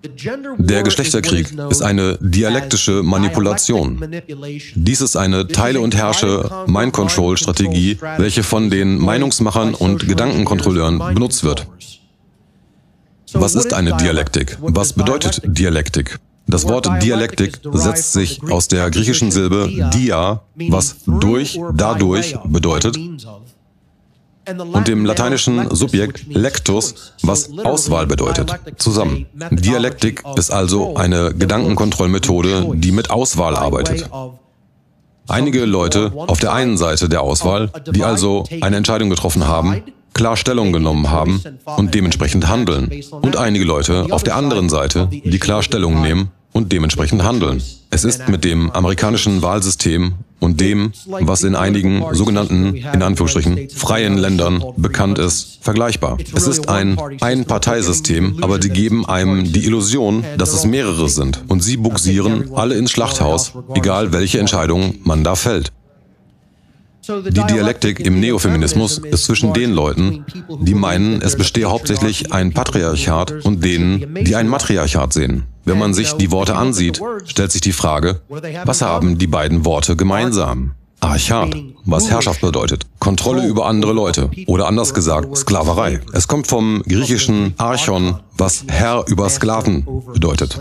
Der Geschlechterkrieg ist eine dialektische Manipulation. Dies ist eine Teile- und Herrsche-Mind-Control-Strategie, welche von den Meinungsmachern und Gedankenkontrolleuren benutzt wird. Was ist eine Dialektik? Was bedeutet Dialektik? Das Wort Dialektik setzt sich aus der griechischen Silbe dia, was durch, dadurch bedeutet, und dem lateinischen Subjekt lectus, was Auswahl bedeutet, zusammen. Dialektik ist also eine Gedankenkontrollmethode, die mit Auswahl arbeitet. Einige Leute auf der einen Seite der Auswahl, die also eine Entscheidung getroffen haben, klar Stellung genommen haben und dementsprechend handeln. Und einige Leute auf der anderen Seite, die klar Stellung nehmen und dementsprechend handeln. Es ist mit dem amerikanischen Wahlsystem und dem, was in einigen sogenannten, in Anführungsstrichen, freien Ländern bekannt ist, vergleichbar. Es ist ein Ein-Partei-System, aber die geben einem die Illusion, dass es mehrere sind. Und sie bugsieren alle ins Schlachthaus, egal welche Entscheidung man da fällt. Die Dialektik im Neofeminismus ist zwischen den Leuten, die meinen, es bestehe hauptsächlich ein Patriarchat, und denen, die ein Matriarchat sehen. Wenn man sich die Worte ansieht, stellt sich die Frage, was haben die beiden Worte gemeinsam? Archat, was Herrschaft bedeutet, Kontrolle über andere Leute oder anders gesagt Sklaverei. Es kommt vom griechischen Archon, was Herr über Sklaven bedeutet.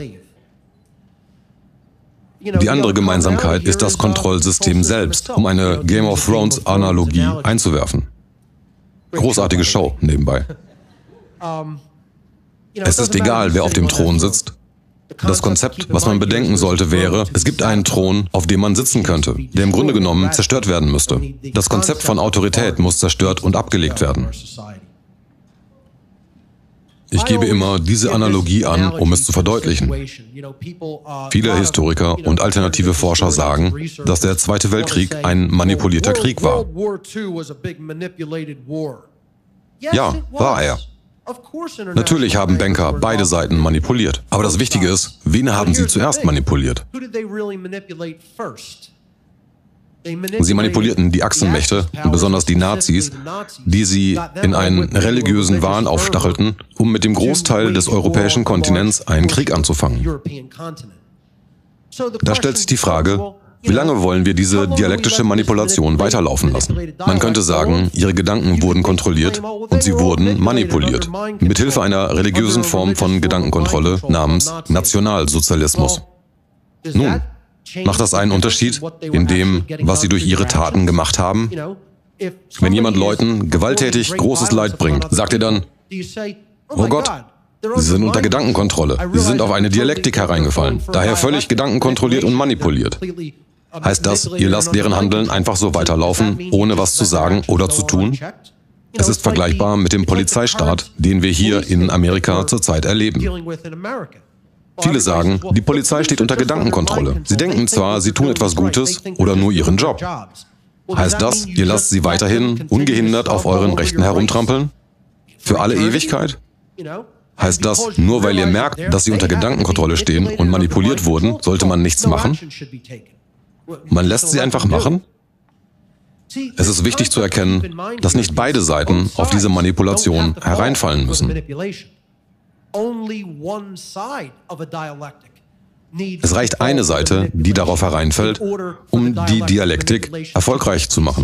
Die andere Gemeinsamkeit ist das Kontrollsystem selbst, um eine Game of Thrones Analogie einzuwerfen. Großartige Show nebenbei. Es ist egal, wer auf dem Thron sitzt. Das Konzept, was man bedenken sollte, wäre, es gibt einen Thron, auf dem man sitzen könnte, der im Grunde genommen zerstört werden müsste. Das Konzept von Autorität muss zerstört und abgelegt werden. Ich gebe immer diese Analogie an, um es zu verdeutlichen. Viele Historiker und alternative Forscher sagen, dass der Zweite Weltkrieg ein manipulierter Krieg war. Ja, war er. Natürlich haben Banker beide Seiten manipuliert. Aber das Wichtige ist, wen haben sie zuerst manipuliert? Sie manipulierten die Achsenmächte, besonders die Nazis, die sie in einen religiösen Wahn aufstachelten, um mit dem Großteil des europäischen Kontinents einen Krieg anzufangen. Da stellt sich die Frage, wie lange wollen wir diese dialektische Manipulation weiterlaufen lassen? Man könnte sagen, ihre Gedanken wurden kontrolliert und sie wurden manipuliert, mithilfe einer religiösen Form von Gedankenkontrolle namens Nationalsozialismus. Nun, macht das einen Unterschied in dem, was sie durch ihre Taten gemacht haben? Wenn jemand Leuten gewalttätig großes Leid bringt, sagt er dann, oh Gott, sie sind unter Gedankenkontrolle, sie sind auf eine Dialektik hereingefallen, daher völlig gedankenkontrolliert und manipuliert. Heißt das, ihr lasst deren Handeln einfach so weiterlaufen, ohne was zu sagen oder zu tun? Es ist vergleichbar mit dem Polizeistaat, den wir hier in Amerika zurzeit erleben. Viele sagen, die Polizei steht unter Gedankenkontrolle. Sie denken zwar, sie tun etwas Gutes oder nur ihren Job. Heißt das, ihr lasst sie weiterhin ungehindert auf euren Rechten herumtrampeln? Für alle Ewigkeit? Heißt das, nur weil ihr merkt, dass sie unter Gedankenkontrolle stehen und manipuliert wurden, sollte man nichts machen? Man lässt sie einfach machen? Es ist wichtig zu erkennen, dass nicht beide Seiten auf diese Manipulation hereinfallen müssen. Es reicht eine Seite, die darauf hereinfällt, um die Dialektik erfolgreich zu machen.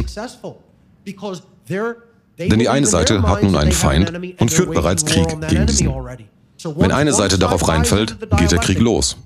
Denn die eine Seite hat nun einen Feind und führt bereits Krieg gegen diesen. Wenn eine Seite darauf reinfällt, geht der Krieg los.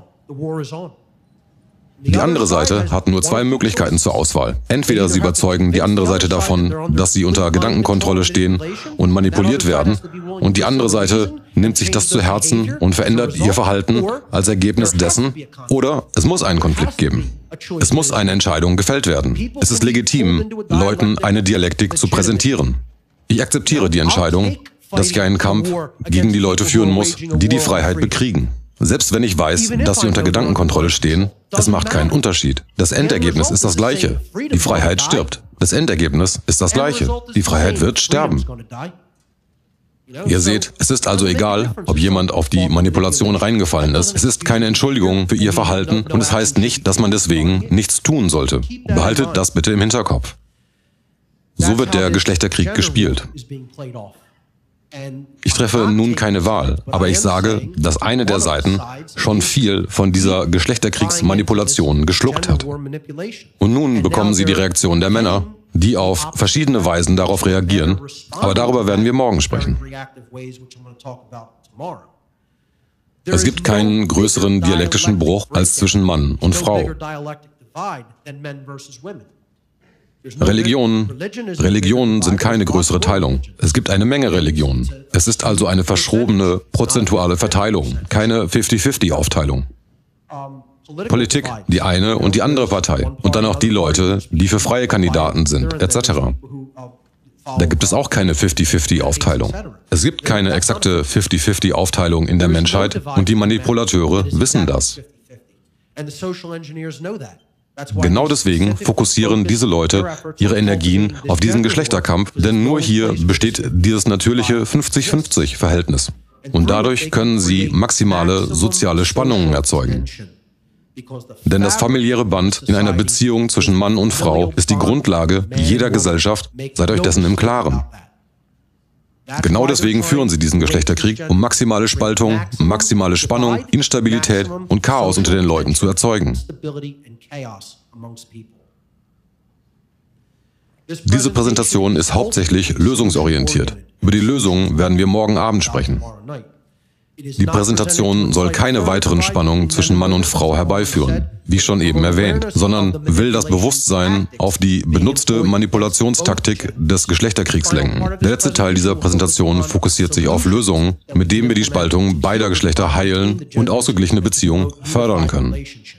Die andere Seite hat nur zwei Möglichkeiten zur Auswahl. Entweder sie überzeugen die andere Seite davon, dass sie unter Gedankenkontrolle stehen und manipuliert werden, und die andere Seite nimmt sich das zu Herzen und verändert ihr Verhalten als Ergebnis dessen, oder es muss einen Konflikt geben. Es muss eine Entscheidung gefällt werden. Es ist legitim, Leuten eine Dialektik zu präsentieren. Ich akzeptiere die Entscheidung, dass ich einen Kampf gegen die Leute führen muss, die die Freiheit bekriegen. Selbst wenn ich weiß, dass sie unter Gedankenkontrolle stehen, es macht keinen Unterschied. Das Endergebnis ist das gleiche. Die Freiheit stirbt. Das Endergebnis ist das gleiche. Die Freiheit wird sterben. Ihr seht, es ist also egal, ob jemand auf die Manipulation reingefallen ist. Es ist keine Entschuldigung für ihr Verhalten und es heißt nicht, dass man deswegen nichts tun sollte. Behaltet das bitte im Hinterkopf. So wird der Geschlechterkrieg gespielt. Ich treffe nun keine Wahl, aber ich sage, dass eine der Seiten schon viel von dieser Geschlechterkriegsmanipulation geschluckt hat. Und nun bekommen sie die Reaktion der Männer, die auf verschiedene Weisen darauf reagieren, aber darüber werden wir morgen sprechen. Es gibt keinen größeren dialektischen Bruch als zwischen Mann und Frau. Religionen sind keine größere Teilung. Es gibt eine Menge Religionen. Es ist also eine verschrobene, prozentuale Verteilung, keine 50-50-Aufteilung. Politik, die eine und die andere Partei und dann auch die Leute, die für freie Kandidaten sind, etc. Da gibt es auch keine 50-50-Aufteilung. Es gibt keine exakte 50-50-Aufteilung in der Menschheit und die Manipulateure wissen das. Genau deswegen fokussieren diese Leute ihre Energien auf diesen Geschlechterkampf, denn nur hier besteht dieses natürliche 50-50-Verhältnis. Und dadurch können sie maximale soziale Spannungen erzeugen. Denn das familiäre Band in einer Beziehung zwischen Mann und Frau ist die Grundlage jeder Gesellschaft, seid euch dessen im Klaren. Genau deswegen führen sie diesen Geschlechterkrieg, um maximale Spaltung, maximale Spannung, Instabilität und Chaos unter den Leuten zu erzeugen. Diese Präsentation ist hauptsächlich lösungsorientiert. Über die Lösungen werden wir morgen Abend sprechen. Die Präsentation soll keine weiteren Spannungen zwischen Mann und Frau herbeiführen, wie schon eben erwähnt, sondern will das Bewusstsein auf die benutzte Manipulationstaktik des Geschlechterkriegs lenken. Der letzte Teil dieser Präsentation fokussiert sich auf Lösungen, mit denen wir die Spaltung beider Geschlechter heilen und ausgeglichene Beziehungen fördern können.